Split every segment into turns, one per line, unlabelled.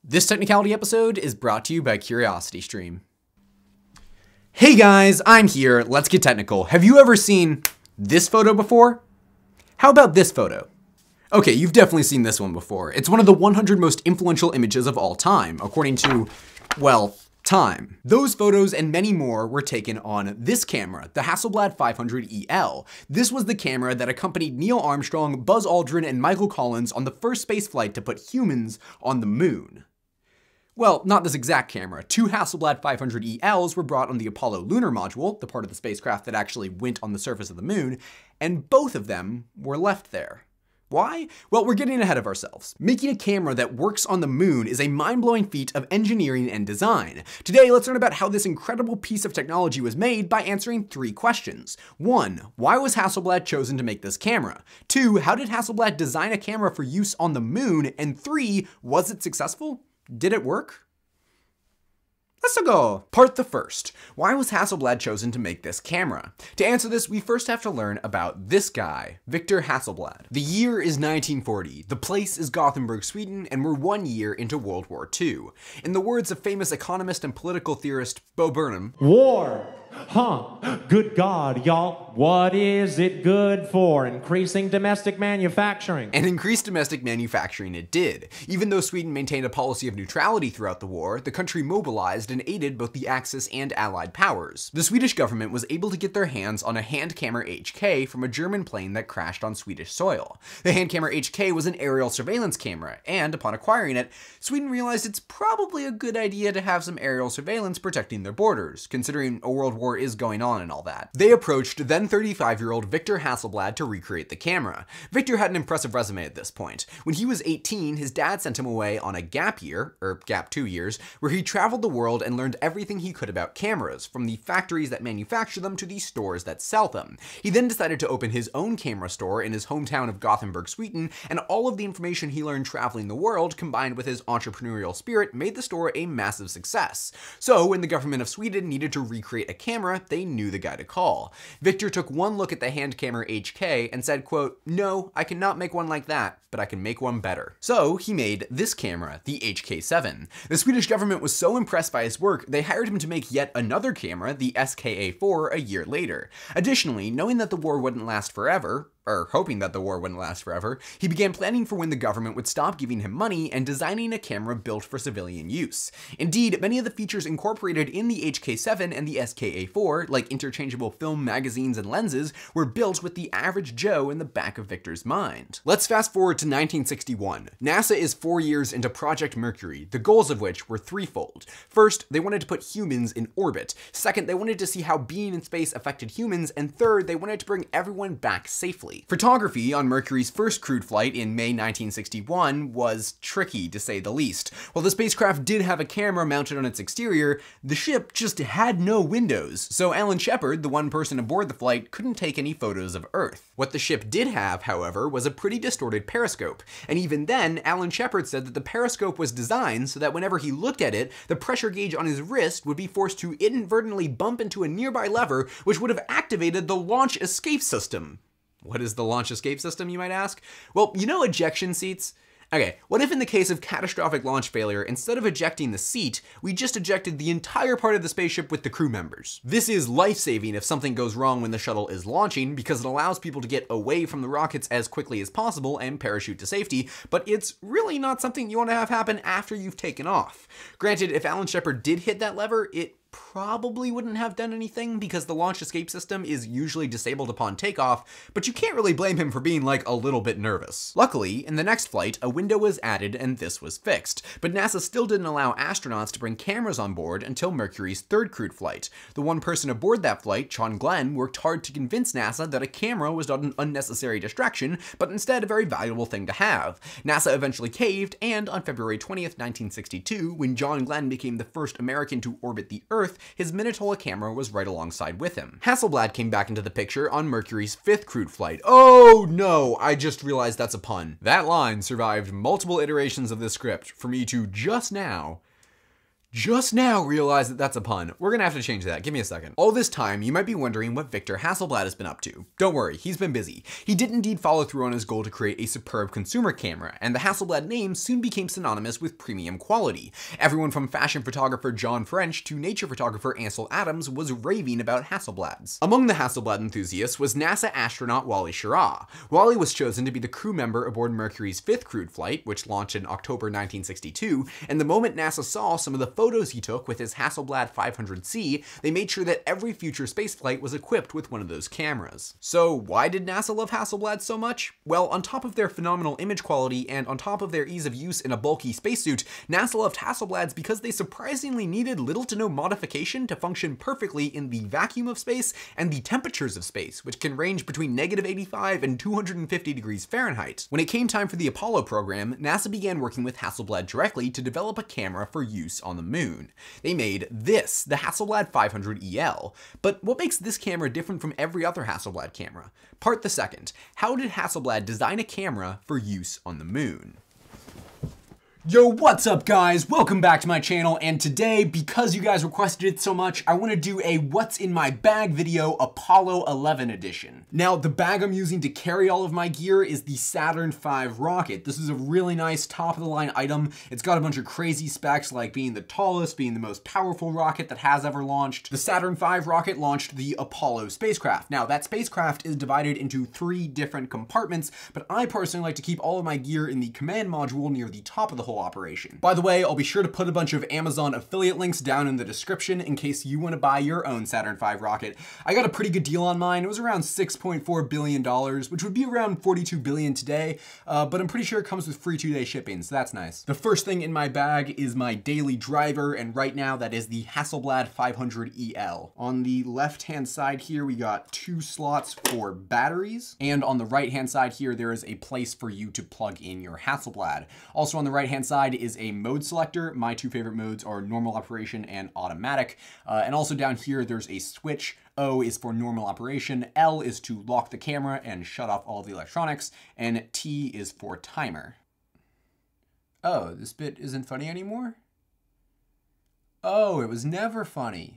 This technicality episode is brought to you by CuriosityStream. Hey guys, I'm here. Let's get technical. Have you ever seen this photo before? How about this photo? Okay, you've definitely seen this one before. It's one of the 100 most influential images of all time, according to, well, Time. Those photos and many more were taken on this camera, the Hasselblad 500 EL. This was the camera that accompanied Neil Armstrong, Buzz Aldrin, and Michael Collins on the first space flight to put humans on the moon. Well, not this exact camera. Two Hasselblad 500 ELs were brought on the Apollo lunar module, the part of the spacecraft that actually went on the surface of the moon, and both of them were left there. Why? Well, we're getting ahead of ourselves. Making a camera that works on the moon is a mind-blowing feat of engineering and design. Today, let's learn about how this incredible piece of technology was made by answering three questions. 1. Why was Hasselblad chosen to make this camera? 2. How did Hasselblad design a camera for use on the moon? And 3. Was it successful? Did it work? Let's go. Part the first. Why was Hasselblad chosen to make this camera? To answer this, we first have to learn about this guy, Victor Hasselblad. The year is 1940, the place is Gothenburg, Sweden, and we're 1 year into World War II. In the words of famous economist and political theorist Bo Burnham,
war. Huh. Good God, y'all. What is it good for? Increasing domestic manufacturing.
And increased domestic manufacturing it did. Even though Sweden maintained a policy of neutrality throughout the war, the country mobilized and aided both the Axis and Allied powers. The Swedish government was able to get their hands on a Handkamera HK from a German plane that crashed on Swedish soil. The Handkamera HK was an aerial surveillance camera, and upon acquiring it, Sweden realized it's probably a good idea to have some aerial surveillance protecting their borders, considering a world war is going on and all that. They approached then 35-year-old Victor Hasselblad to recreate the camera. Victor had an impressive resume at this point. When he was 18, his dad sent him away on a gap year, or gap 2 years, where he traveled the world and learned everything he could about cameras, from the factories that manufacture them to the stores that sell them. He then decided to open his own camera store in his hometown of Gothenburg, Sweden, and all of the information he learned traveling the world, combined with his entrepreneurial spirit, made the store a massive success. So when the government of Sweden needed to recreate a camera, they knew the guy to call. Victor took one look at the Handkamera HK and said, quote, "No, I cannot make one like that, but I can make one better." So he made this camera, the HK7. The Swedish government was so impressed by his work, they hired him to make yet another camera, the SKA4, a year later. Additionally, knowing that the war wouldn't last forever, or hoping that the war wouldn't last forever, he began planning for when the government would stop giving him money and designing a camera built for civilian use. Indeed, many of the features incorporated in the HK7 and the SKA4, like interchangeable film magazines and lenses, were built with the average Joe in the back of Victor's mind. Let's fast forward to 1961. NASA is 4 years into Project Mercury, the goals of which were threefold. First, they wanted to put humans in orbit. Second, they wanted to see how being in space affected humans. And third, they wanted to bring everyone back safely. Photography on Mercury's first crewed flight in May 1961 was tricky, to say the least. While the spacecraft did have a camera mounted on its exterior, the ship just had no windows, so Alan Shepard, the one person aboard the flight, couldn't take any photos of Earth. What the ship did have, however, was a pretty distorted periscope, and even then, Alan Shepard said that the periscope was designed so that whenever he looked at it, the pressure gauge on his wrist would be forced to inadvertently bump into a nearby lever, which would have activated the launch escape system. What is the launch escape system, you might ask? Well, you know ejection seats? Okay, what if in the case of catastrophic launch failure, instead of ejecting the seat, we just ejected the entire part of the spaceship with the crew members? This is life-saving if something goes wrong when the shuttle is launching, because it allows people to get away from the rockets as quickly as possible and parachute to safety, but it's really not something you want to have happen after you've taken off. Granted, if Alan Shepard did hit that lever, it probably wouldn't have done anything because the launch escape system is usually disabled upon takeoff, but you can't really blame him for being like a little bit nervous. Luckily, in the next flight, a window was added and this was fixed, but NASA still didn't allow astronauts to bring cameras on board until Mercury's third crewed flight. The one person aboard that flight, Sean Glenn, worked hard to convince NASA that a camera was not an unnecessary distraction, but instead a very valuable thing to have. NASA eventually caved, and on February 20th, 1962, when John Glenn became the first American to orbit the Earth, his Minatola camera was right alongside with him. Hasselblad came back into the picture on Mercury's fifth crewed flight. Oh no, I just realized that's a pun. That line survived multiple iterations of this script for me to just now Just now realized that that's a pun. We're gonna have to change that. Give me a second. All this time, you might be wondering what Victor Hasselblad has been up to. Don't worry, he's been busy. He did indeed follow through on his goal to create a superb consumer camera, and the Hasselblad name soon became synonymous with premium quality. Everyone from fashion photographer John French to nature photographer Ansel Adams was raving about Hasselblads. Among the Hasselblad enthusiasts was NASA astronaut Wally Schirra. Wally was chosen to be the crew member aboard Mercury's 5th crewed flight, which launched in October 1962, and the moment NASA saw some of the photos he took with his Hasselblad 500C, they made sure that every future spaceflight was equipped with one of those cameras. So why did NASA love Hasselblad so much? Well, on top of their phenomenal image quality and on top of their ease of use in a bulky spacesuit, NASA loved Hasselblads because they surprisingly needed little to no modification to function perfectly in the vacuum of space and the temperatures of space, which can range between -85 and 250 degrees Fahrenheit. When it came time for the Apollo program, NASA began working with Hasselblad directly to develop a camera for use on the moon. They made this, the Hasselblad 500EL. But what makes this camera different from every other Hasselblad camera? Part the second. How did Hasselblad design a camera for use on the moon? Yo, what's up guys? Welcome back to my channel, and today, because you guys requested it so much, I want to do a what's in my bag video, Apollo 11 edition. Now, the bag I'm using to carry all of my gear is the Saturn V rocket. This is a really nice top-of-the-line item. It's got a bunch of crazy specs like being the tallest, being the most powerful rocket that has ever launched. The Saturn V rocket launched the Apollo spacecraft. Now, that spacecraft is divided into 3 different compartments, but I personally like to keep all of my gear in the command module near the top of the whole operation. By the way, I'll be sure to put a bunch of Amazon affiliate links down in the description in case you want to buy your own Saturn V rocket. I got a pretty good deal on mine. It was around $6.4 billion, which would be around $42 billion today, but I'm pretty sure it comes with free 2-day shipping, so that's nice. The first thing in my bag is my daily driver, and right now that is the Hasselblad 500EL. On the left-hand side here, we got 2 slots for batteries, and on the right-hand side here, there is a place for you to plug in your Hasselblad. Also on the right-hand side is a mode selector. My 2 favorite modes are normal operation and automatic. And also down here, there's a switch. O is for normal operation, L is to lock the camera and shut off all of the electronics, and T is for timer. Oh, this bit isn't funny anymore? Oh, it was never funny.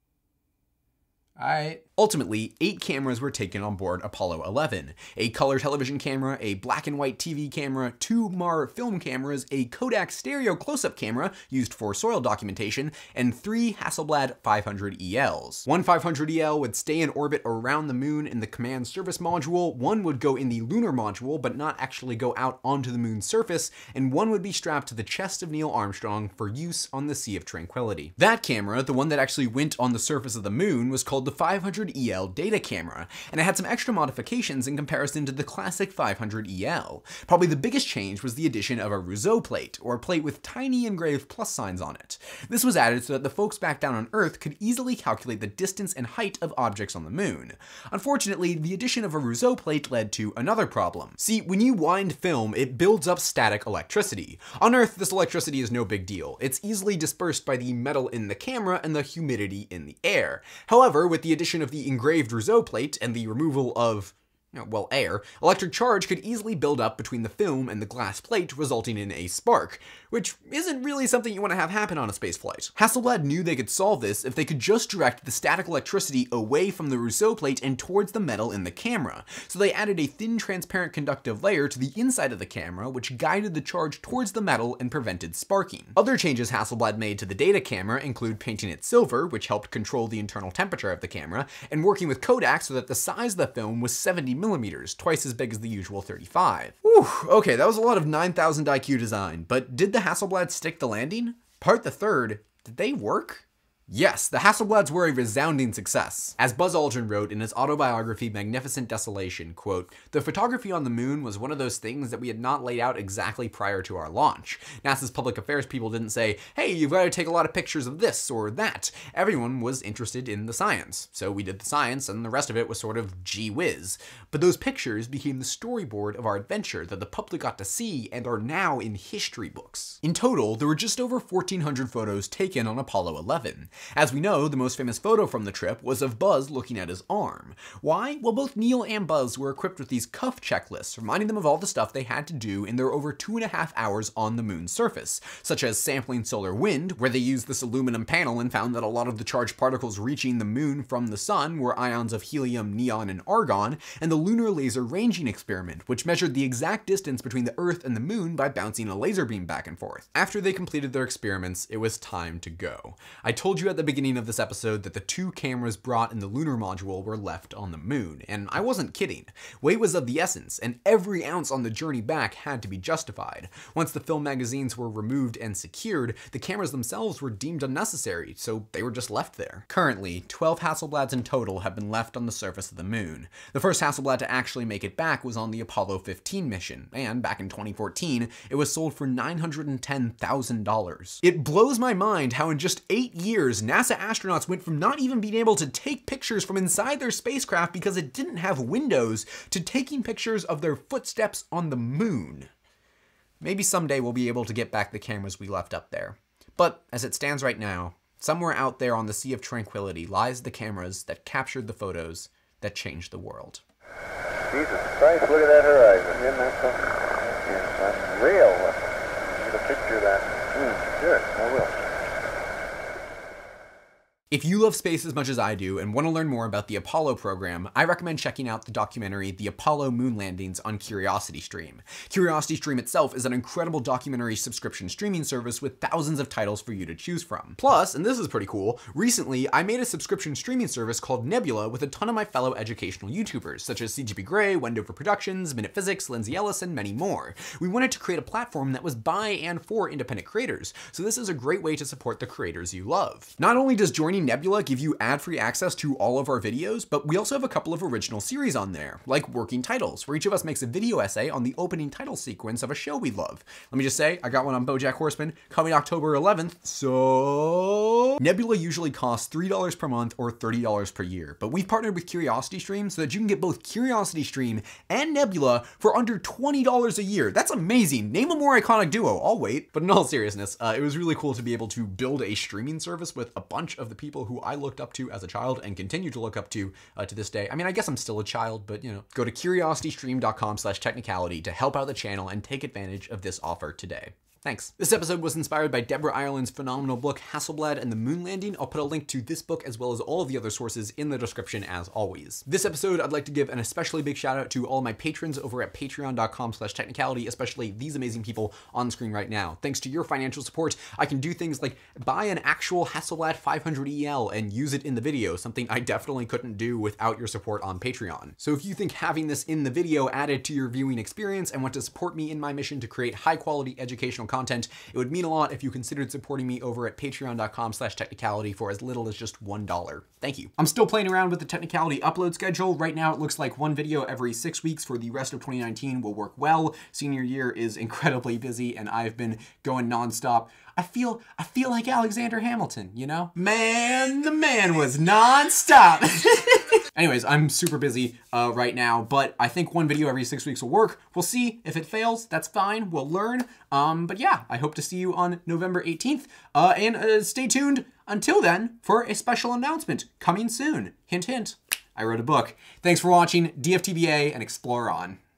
Ultimately, 8 cameras were taken on board Apollo 11. A color television camera, a black and white TV camera, 2 MAR film cameras, a Kodak stereo close-up camera used for soil documentation, and 3 Hasselblad 500ELs. One 500EL would stay in orbit around the moon in the command service module, one would go in the lunar module but not actually go out onto the moon's surface, and one would be strapped to the chest of Neil Armstrong for use on the Sea of Tranquility. That camera, the one that actually went on the surface of the moon, was called the 500EL data camera, and it had some extra modifications in comparison to the classic 500EL. Probably the biggest change was the addition of a Rousseau plate, or a plate with tiny engraved plus signs on it. This was added so that the folks back down on Earth could easily calculate the distance and height of objects on the moon. Unfortunately, the addition of a Rousseau plate led to another problem. See, when you wind film, it builds up static electricity. On Earth, this electricity is no big deal. It's easily dispersed by the metal in the camera and the humidity in the air. However, with the addition of the engraved Rousseau plate and the removal of well, air, electric charge could easily build up between the film and the glass plate, resulting in a spark, which isn't really something you want to have happen on a spaceflight. Hasselblad knew they could solve this if they could just direct the static electricity away from the Rousseau plate and towards the metal in the camera. So they added a thin, transparent conductive layer to the inside of the camera, which guided the charge towards the metal and prevented sparking. Other changes Hasselblad made to the data camera include painting it silver, which helped control the internal temperature of the camera, and working with Kodak so that the size of the film was 70 millimeters, twice as big as the usual 35. Whew, okay, that was a lot of 9,000 IQ design, but did the Hasselblad stick the landing? Part the third, did they work? Yes, the Hasselblads were a resounding success. As Buzz Aldrin wrote in his autobiography Magnificent Desolation, quote, "The photography on the moon was one of those things that we had not laid out exactly prior to our launch. NASA's public affairs people didn't say, hey, you've got to take a lot of pictures of this or that. Everyone was interested in the science. So we did the science and the rest of it was sort of gee whiz. But those pictures became the storyboard of our adventure that the public got to see and are now in history books." In total, there were just over 1,400 photos taken on Apollo 11. As we know, the most famous photo from the trip was of Buzz looking at his arm. Why? Well, both Neil and Buzz were equipped with these cuff checklists, reminding them of all the stuff they had to do in their over 2.5 hours on the moon's surface, such as sampling solar wind, where they used this aluminum panel and found that a lot of the charged particles reaching the moon from the sun were ions of helium, neon, and argon, and the lunar laser ranging experiment, which measured the exact distance between the Earth and the moon by bouncing a laser beam back and forth. After they completed their experiments, it was time to go. I told you at the beginning of this episode that the 2 cameras brought in the lunar module were left on the moon, and I wasn't kidding. Weight was of the essence, and every ounce on the journey back had to be justified. Once the film magazines were removed and secured, the cameras themselves were deemed unnecessary, so they were just left there. Currently, 12 Hasselblads in total have been left on the surface of the moon. The first Hasselblad to actually make it back was on the Apollo 15 mission, and back in 2014, it was sold for $910,000. It blows my mind how in just 8 years, NASA astronauts went from not even being able to take pictures from inside their spacecraft because it didn't have windows, to taking pictures of their footsteps on the moon. Maybe someday we'll be able to get back the cameras we left up there. But as it stands right now, somewhere out there on the Sea of Tranquility lies the cameras that captured the photos that changed the world.
Jesus Christ, look at that horizon. Isn't that something? It's unreal. Get a picture of that. Sure, I will.
If you love space as much as I do and want to learn more about the Apollo program, I recommend checking out the documentary The Apollo Moon Landings on CuriosityStream. CuriosityStream itself is an incredible documentary subscription streaming service with thousands of titles for you to choose from. Plus, and this is pretty cool, recently I made a subscription streaming service called Nebula with a ton of my fellow educational YouTubers, such as CGP Grey, Wendover Productions, Minute Physics, Lindsay Ellis, and many more. We wanted to create a platform that was by and for independent creators, so this is a great way to support the creators you love. Not only does joining Nebula give you ad-free access to all of our videos, but we also have a couple of original series on there, like Working Titles, where each of us makes a video essay on the opening title sequence of a show we love. Let me just say, I got one on BoJack Horseman coming October 11th, so... Nebula usually costs $3 per month or $30 per year, but we've partnered with CuriosityStream so that you can get both CuriosityStream and Nebula for under $20 a year. That's amazing. Name a more iconic duo. I'll wait. But in all seriousness, it was really cool to be able to build a streaming service with a bunch of the people who I looked up to as a child and continue to look up to this day. I mean, I guess I'm still a child, but you know, go to curiositystream.com/technicality to help out the channel and take advantage of this offer today. Thanks. This episode was inspired by Deborah Ireland's phenomenal book, Hasselblad and the Moon Landing. I'll put a link to this book as well as all of the other sources in the description as always. This episode, I'd like to give an especially big shout out to all my patrons over at patreon.com/technicality, especially these amazing people on screen right now. Thanks to your financial support, I can do things like buy an actual Hasselblad 500 EL and use it in the video, something I definitely couldn't do without your support on Patreon. So if you think having this in the video added to your viewing experience and want to support me in my mission to create high quality educational content, it would mean a lot if you considered supporting me over at patreon.com/technicality for as little as just $1. Thank you. I'm still playing around with the Technicality upload schedule. Right now it looks like one video every 6 weeks for the rest of 2019 will work well. Senior year is incredibly busy and I've been going nonstop. I feel like Alexander Hamilton, you know? Man, the man was nonstop. Anyways, I'm super busy right now, but I think one video every 6 weeks will work. We'll see. If it fails, that's fine. We'll learn. But yeah, I hope to see you on November 18th. And stay tuned until then for a special announcement coming soon. Hint, hint. I wrote a book. Thanks for watching DFTBA and explore on.